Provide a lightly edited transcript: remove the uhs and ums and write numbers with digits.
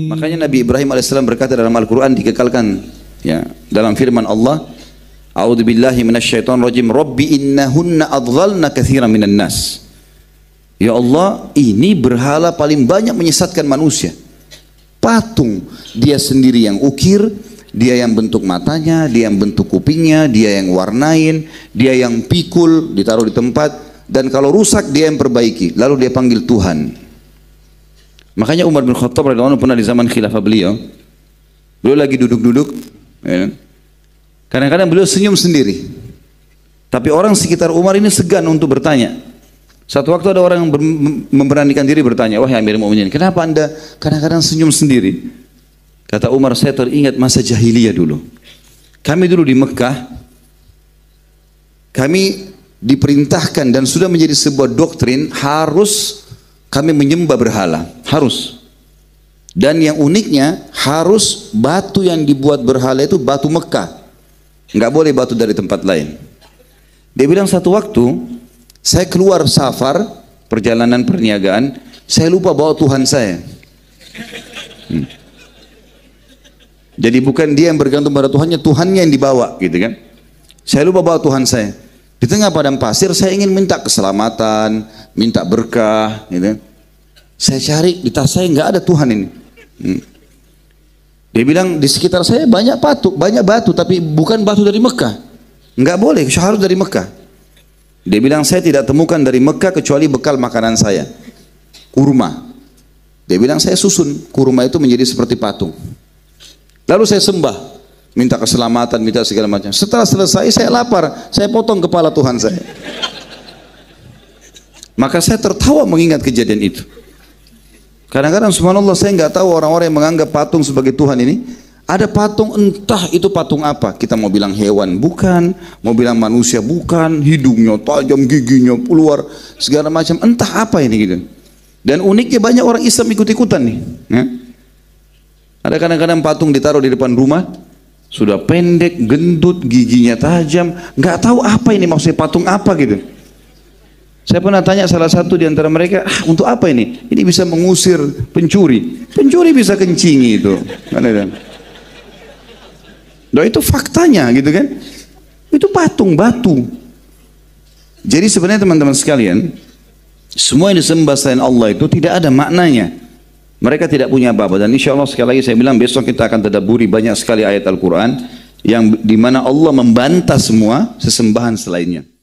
Makanya Nabi Ibrahim alaihissalam berkata dalam Al-Quran, dikekalkan ya dalam firman Allah, A'udzubillahi minasyaitonirrajim, Rabbi innahunna adghalna katsiran minan nas. Ya Allah, ini berhala paling banyak menyesatkan manusia. Patung, dia sendiri yang ukir, dia yang bentuk matanya, dia yang bentuk kupingnya, dia yang warnain, dia yang pikul, ditaruh di tempat, dan kalau rusak dia yang perbaiki, lalu dia panggil Tuhan. Makanya Umar bin Khattab radhiyallahu anhu pernah di zaman khilafah beliau lagi duduk-duduk, ya, kadang-kadang beliau senyum sendiri, tapi orang sekitar Umar ini segan untuk bertanya. Satu waktu ada orang yang memberanikan diri bertanya, wahai Amirul Mukminin, kenapa anda kadang-kadang senyum sendiri? Kata Umar, saya teringat masa jahiliyah dulu. Kami dulu di Mekah, kami diperintahkan dan sudah menjadi sebuah doktrin, harus kami menyembah berhala, harus. Dan yang uniknya, harus batu yang dibuat berhala itu batu Mekah, nggak boleh batu dari tempat lain. Dia bilang satu waktu, saya keluar safar, perjalanan perniagaan, saya lupa bawa Tuhan saya. Jadi bukan dia yang bergantung pada Tuhannya, Tuhannya yang dibawa, gitu kan? Saya lupa bawa Tuhan saya. Di tengah padang pasir, saya ingin minta keselamatan, minta berkah, gitu. Saya cari di tas saya nggak ada Tuhan ini. Dia bilang di sekitar saya banyak batu, tapi bukan batu dari Mekah. Nggak boleh, harus dari Mekah. Dia bilang saya tidak temukan dari Mekah kecuali bekal makanan saya, kurma. Dia bilang saya susun kurma itu menjadi seperti patung. Lalu saya sembah, minta keselamatan, minta segala macam. Setelah selesai saya lapar, saya potong kepala Tuhan saya. Maka saya tertawa mengingat kejadian itu. Kadang-kadang subhanallah saya nggak tahu orang-orang yang menganggap patung sebagai Tuhan ini. Ada patung, entah itu patung apa. Kita mau bilang hewan bukan, mau bilang manusia bukan, hidungnya tajam, giginya keluar, segala macam, entah apa ini gitu. Dan uniknya banyak orang Islam ikut-ikutan nih. Ya. Ada kadang-kadang patung ditaruh di depan rumah, sudah pendek, gendut, giginya tajam, nggak tahu apa ini maksudnya patung apa gitu. Saya pernah tanya salah satu di antara mereka, untuk apa ini? Ini bisa mengusir pencuri. Pencuri bisa kencingi itu. Nah, itu faktanya gitu kan. Itu patung batu. Jadi sebenarnya teman-teman sekalian, semua yang disembah selain Allah itu tidak ada maknanya. Mereka tidak punya apa-apa. Dan insya Allah sekali lagi saya bilang besok kita akan tadabburi banyak sekali ayat Al-Quran yang dimana Allah membantah semua sesembahan selainnya.